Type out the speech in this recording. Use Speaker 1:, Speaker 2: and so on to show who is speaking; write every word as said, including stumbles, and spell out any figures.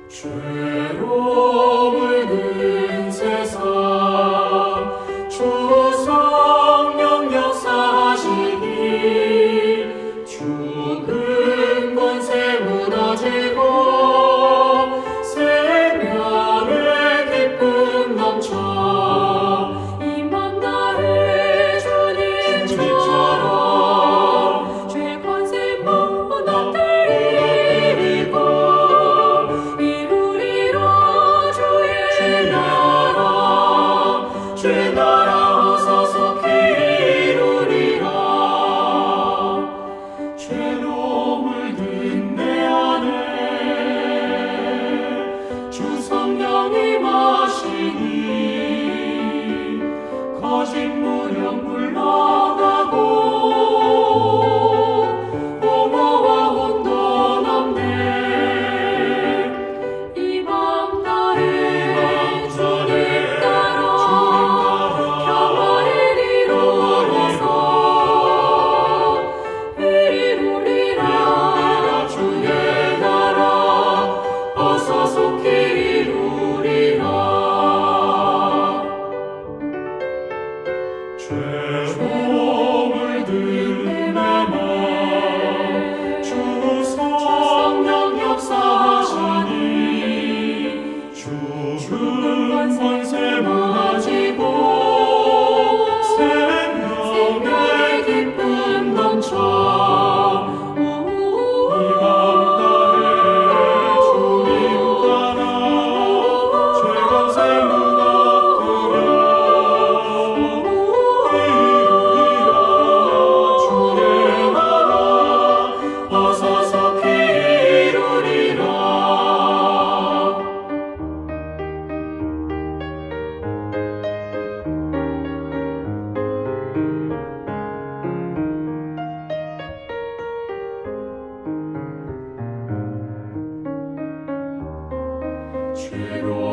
Speaker 1: 죄로 물든 세상 주 성령 역사하시니 죽은 권세 무너지고 생명의 기쁨 넘쳐 이 맘 다해 주님처럼 죄 권세 무너뜨리고 이루리라 주의 나라 주의 나라 어서 속히 이루리라. 죄로 물든 내 안에 주 성령이 마시니 거짓 무력 물러가고 공허와 혼돈 없네. 이 맘 다해 주님 따라 평화를 이루어서 이루리라 주의 나라 어서 속히 이루리라. 죄로 물든 내 맘에 주 성령 역사하시니 죽은 권세 무너지고 생명의 기쁨 넘쳐 이 맘 다해 주님 따라 죄 권세 무너뜨려 이루리라 주의 나라 어서 속히 이루리라. 죄로